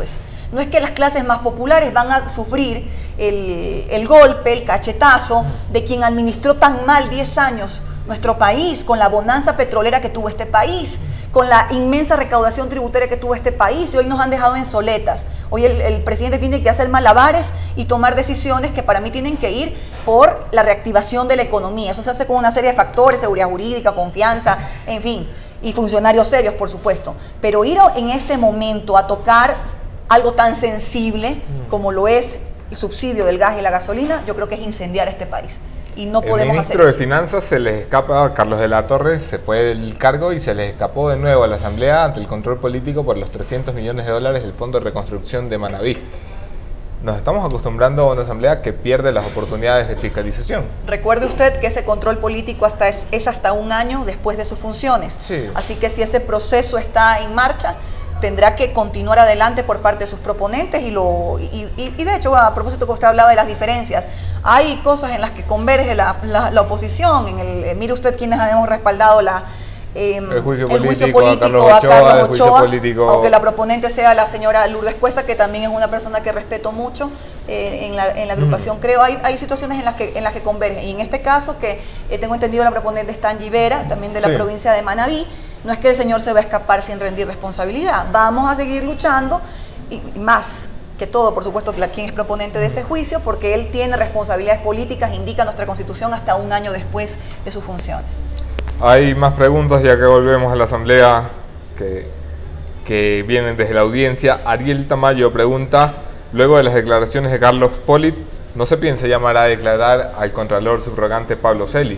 No es que las clases más populares van a sufrir el, el golpe, el cachetazo de quien administró tan mal diez años nuestro país, con la bonanza petrolera que tuvo este país, con la inmensa recaudación tributaria que tuvo este país, y hoy nos han dejado en soletas. Hoy el, el presidente tiene que hacer malabares y tomar decisiones que para mí tienen que ir por la reactivación de la economía. Eso se hace con una serie de factores, seguridad jurídica, confianza, en fin, y funcionarios serios, por supuesto. Pero ir en este momento a tocar algo tan sensible como lo es el subsidio del gas y la gasolina, yo creo que es incendiar este país. Y no podemos hacer eso. El ministro de Finanzas se les escapa, Carlos de la Torre, se fue del cargo y se les escapó de nuevo a la Asamblea ante el control político por los trescientos millones de dólares del Fondo de Reconstrucción de Manabí. Nos estamos acostumbrando a una Asamblea que pierde las oportunidades de fiscalización. Recuerde usted que ese control político hasta es, es hasta un año después de sus funciones. Sí. Así que si ese proceso está en marcha, tendrá que continuar adelante por parte de sus proponentes y, lo, y, y, y de hecho, a propósito que usted hablaba de las diferencias, hay cosas en las que converge la, la, la oposición. En el, eh, mire usted quienes hemos respaldado la, eh, el juicio el político, juicio político a Carlos Ochoa, a Carlos el juicio Ochoa, político... aunque la proponente sea la señora Lourdes Cuesta, que también es una persona que respeto mucho eh, en, la, en la agrupación, mm. creo, hay, hay situaciones en las que, en las que convergen. Y en este caso, que eh, tengo entendido la proponente está Angie Vera, también de la sí. provincia de Manabí. No es que el señor se va a escapar sin rendir responsabilidad. Vamos a seguir luchando, y más que todo, por supuesto, quien es proponente de ese juicio, porque él tiene responsabilidades políticas, indica nuestra Constitución, hasta un año después de sus funciones. Hay más preguntas, ya que volvemos a la Asamblea, que, que vienen desde la audiencia. Ariel Tamayo pregunta, luego de las declaraciones de Carlos Polit, ¿no se piensa llamar a declarar al Contralor subrogante Pablo Celi?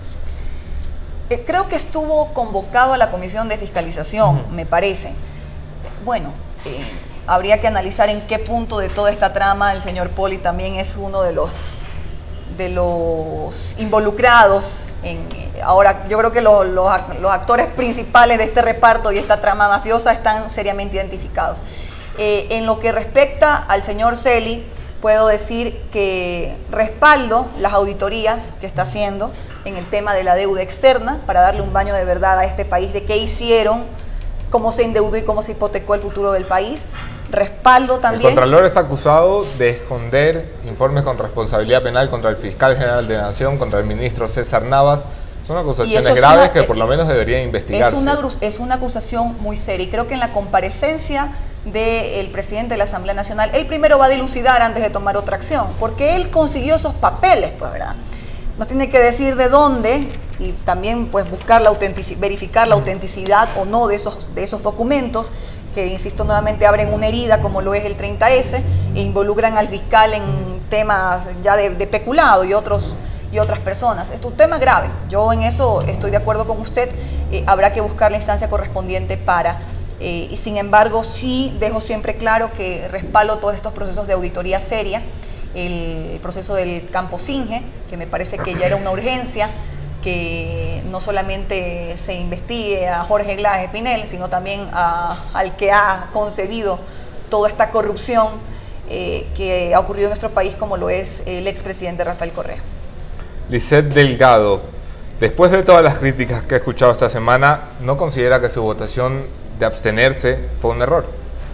Eh, creo que estuvo convocado a la Comisión de Fiscalización, uh-huh. me parece. Bueno, eh, habría que analizar en qué punto de toda esta trama el señor Poli también es uno de los, de los involucrados. En, ahora, yo creo que lo, los, los actores principales de este reparto y esta trama mafiosa están seriamente identificados. Eh, en lo que respecta al señor Celi, puedo decir que respaldo las auditorías que está haciendo en el tema de la deuda externa para darle un baño de verdad a este país de qué hicieron, cómo se endeudó y cómo se hipotecó el futuro del país. Respaldo también... El Contralor está acusado de esconder informes con responsabilidad penal contra el Fiscal General de la Nación, contra el ministro César Navas. Son acusaciones es graves una, que por lo menos deberían investigarse. Es una, es una acusación muy seria y creo que en la comparecencia del presidente de la Asamblea Nacional, él primero va a dilucidar antes de tomar otra acción, porque él consiguió esos papeles, pues, ¿verdad? Nos tiene que decir de dónde y también pues buscar la autenticidad, verificar la autenticidad o no de esos, de esos documentos que, insisto, nuevamente abren una herida como lo es el treinta ese e involucran al fiscal en temas ya de, de peculado y otros y otras personas. Es un tema grave. Yo en eso estoy de acuerdo con usted. Eh, habrá que buscar la instancia correspondiente para... Eh, y sin embargo, sí dejo siempre claro que respaldo todos estos procesos de auditoría seria. El proceso del Campo Singe, que me parece que ya era una urgencia, que no solamente se investigue a Jorge Glass Espinel, sino también a, al que ha concebido toda esta corrupción eh, que ha ocurrido en nuestro país, como lo es el expresidente Rafael Correa. Lisette Delgado, después de todas las críticas que he escuchado esta semana, ¿no considera que su votación de abstenerse fue un error?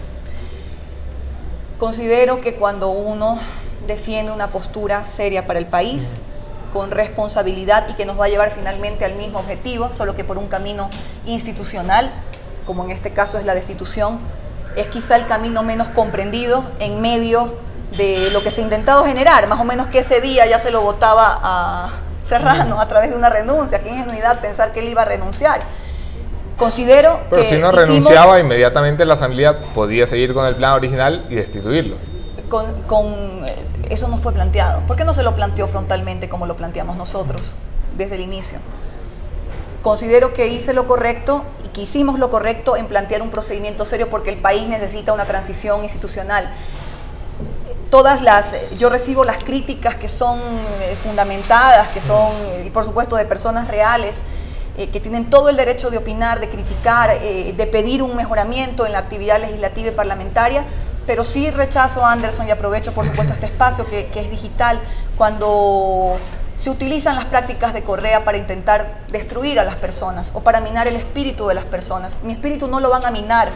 Considero que cuando uno defiende una postura seria para el país, con responsabilidad y que nos va a llevar finalmente al mismo objetivo, solo que por un camino institucional, como en este caso es la destitución, es quizá el camino menos comprendido en medio de lo que se ha intentado generar, más o menos que ese día ya se lo votaba a Serrano a través de una renuncia. Qué ingenuidad pensar que él iba a renunciar. Considero Pero que si no hicimos, renunciaba, inmediatamente la Asamblea podía seguir con el plan original y destituirlo. Con, con, eso no fue planteado. ¿Por qué no se lo planteó frontalmente como lo planteamos nosotros desde el inicio? Considero que hice lo correcto y que hicimos lo correcto en plantear un procedimiento serio porque el país necesita una transición institucional. Todas las, yo recibo las críticas que son fundamentadas, que son, y por supuesto, de personas reales, eh, que tienen todo el derecho de opinar, de criticar, eh, de pedir un mejoramiento en la actividad legislativa y parlamentaria, pero sí rechazo, Anderson, y aprovecho, por supuesto, este espacio que, que es digital, cuando se utilizan las prácticas de Correa para intentar destruir a las personas o para minar el espíritu de las personas. Mi espíritu no lo van a minar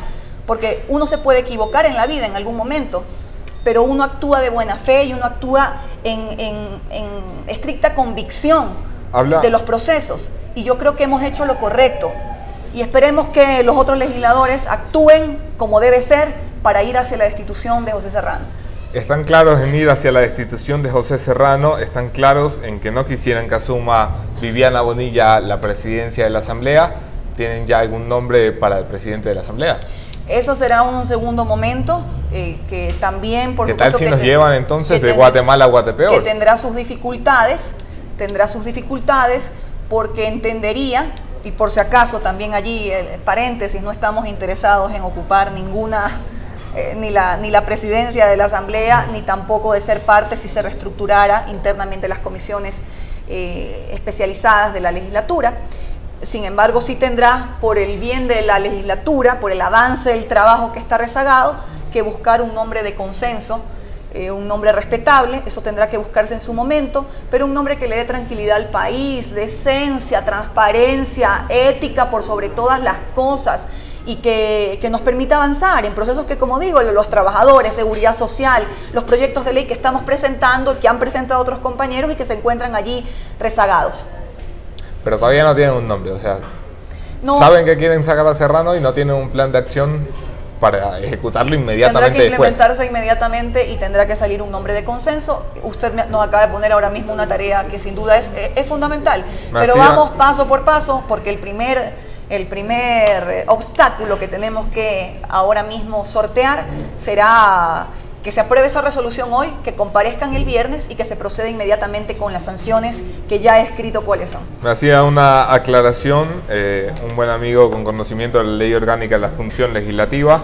porque uno se puede equivocar en la vida en algún momento, pero uno actúa de buena fe y uno actúa en, en, en estricta convicción Habla. de los procesos. Y yo creo que hemos hecho lo correcto. Y esperemos que los otros legisladores actúen como debe ser para ir hacia la destitución de José Serrano. Están claros en ir hacia la destitución de José Serrano, están claros en que no quisieran que asuma Viviana Bonilla la presidencia de la Asamblea. ¿Tienen ya algún nombre para el presidente de la Asamblea? Eso será un segundo momento, eh, que también, por ¿Qué supuesto... tal si que nos te, llevan entonces de tendrá, Guatemala a Guatepeor? Que tendrá sus dificultades, tendrá sus dificultades, porque entendería, y por si acaso también allí, el paréntesis, no estamos interesados en ocupar ninguna, eh, ni, la, ni la presidencia de la Asamblea, ni tampoco de ser parte si se reestructurara internamente las comisiones eh, especializadas de la legislatura. Sin embargo, sí tendrá, por el bien de la legislatura, por el avance del trabajo que está rezagado, que buscar un nombre de consenso, eh, un nombre respetable. Eso tendrá que buscarse en su momento, pero un nombre que le dé tranquilidad al país, decencia, transparencia, ética por sobre todas las cosas, y que, que nos permita avanzar en procesos que, como digo, los trabajadores, seguridad social, los proyectos de ley que estamos presentando, que han presentado otros compañeros y que se encuentran allí rezagados. Pero todavía no tienen un nombre, o sea, no, saben que quieren sacar a Serrano y no tienen un plan de acción para ejecutarlo inmediatamente. Tendrá que implementarse después. inmediatamente y tendrá que salir un nombre de consenso. Usted nos acaba de poner ahora mismo una tarea que sin duda es, es fundamental. Me Pero hacía... vamos paso por paso, porque el primer, el primer obstáculo que tenemos que ahora mismo sortear será que se apruebe esa resolución hoy, que comparezcan el viernes y que se proceda inmediatamente con las sanciones que ya he escrito cuáles son. Me hacía una aclaración, eh, un buen amigo con conocimiento de la ley orgánica de la función legislativa.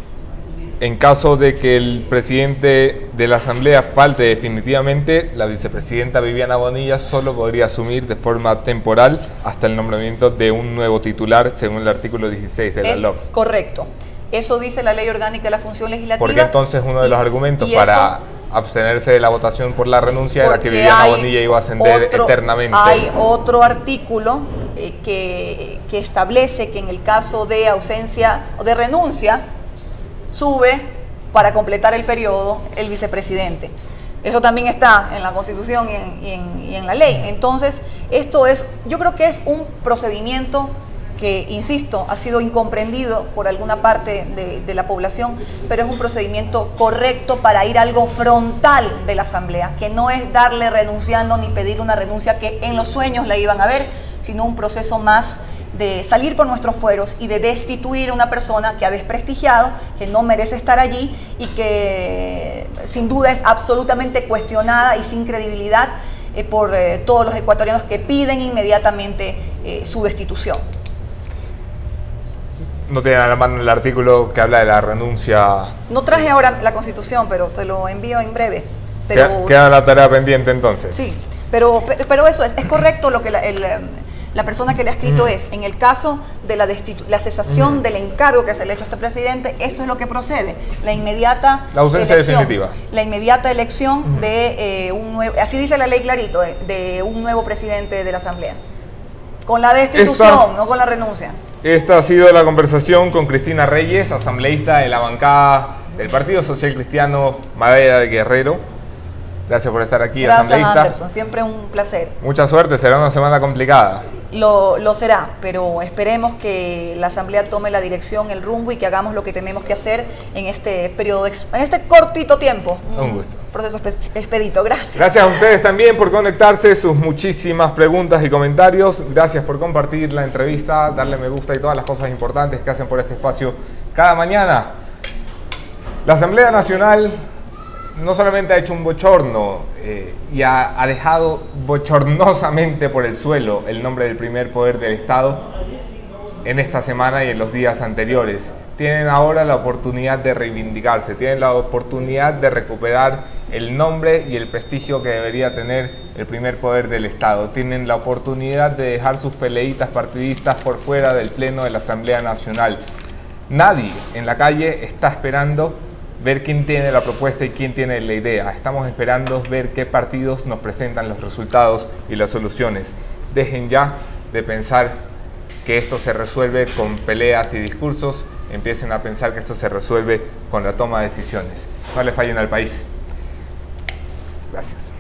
En caso de que el presidente de la Asamblea falte definitivamente, la vicepresidenta Viviana Bonilla solo podría asumir de forma temporal hasta el nombramiento de un nuevo titular, según el artículo dieciséis de la es L O F. Correcto. Eso dice la ley orgánica de la función legislativa. Porque entonces uno de los argumentos y para eso, abstenerse de la votación por la renuncia era que Viviana Bonilla iba a ascender otro, eternamente. Hay otro artículo eh, que, que establece que en el caso de ausencia o de renuncia, sube para completar el periodo el vicepresidente. Eso también está en la Constitución y en, y en, y en la ley. Entonces, esto es, yo creo que es un procedimiento que, insisto, ha sido incomprendido por alguna parte de, de la población, pero es un procedimiento correcto para ir a algo frontal de la Asamblea, que no es darle renunciando ni pedir una renuncia que en los sueños la iban a ver, sino un proceso más de salir por nuestros fueros y de destituir a una persona que ha desprestigiado, que no merece estar allí y que sin duda es absolutamente cuestionada y sin credibilidad eh, por eh, todos los ecuatorianos que piden inmediatamente eh, su destitución. No tiene a la mano el artículo que habla de la renuncia. No traje ahora la Constitución, pero te lo envío en breve. Pero, queda la tarea pendiente entonces. Sí, pero, pero eso es, es correcto lo que la, el, la persona que le ha escrito mm. es, en el caso de la, la cesación mm. del encargo que se le ha hecho a este presidente, esto es lo que procede, la inmediata la ausencia elección, definitiva. La inmediata elección mm. de eh, un nuevo, así dice la ley clarito, de, de un nuevo presidente de la Asamblea. Con la destitución, Esta... no con la renuncia. Esta ha sido la conversación con Cristina Reyes, asambleísta de la bancada del Partido Social Cristiano Madera de Guerrero. Gracias por estar aquí, Gracias, asambleísta. Anderson, siempre un placer. Mucha suerte, será una semana complicada. Lo, lo será, pero esperemos que la Asamblea tome la dirección, el rumbo y que hagamos lo que tenemos que hacer en este periodo, en este cortito tiempo. Un gusto. Proceso expedito, gracias. Gracias a ustedes también por conectarse, sus muchísimas preguntas y comentarios. Gracias por compartir la entrevista, darle me gusta y todas las cosas importantes que hacen por este espacio cada mañana. La Asamblea Nacional no solamente ha hecho un bochorno eh, y ha, ha dejado bochornosamente por el suelo el nombre del primer poder del Estado en esta semana y en los días anteriores. Tienen ahora la oportunidad de reivindicarse, tienen la oportunidad de recuperar el nombre y el prestigio que debería tener el primer poder del Estado. Tienen la oportunidad de dejar sus peleitas partidistas por fuera del Pleno de la Asamblea Nacional. Nadie en la calle está esperando ver quién tiene la propuesta y quién tiene la idea. Estamos esperando ver qué partidos nos presentan los resultados y las soluciones. Dejen ya de pensar que esto se resuelve con peleas y discursos empiecen a pensar que esto se resuelve con la toma de decisiones. No le fallen al país. Gracias.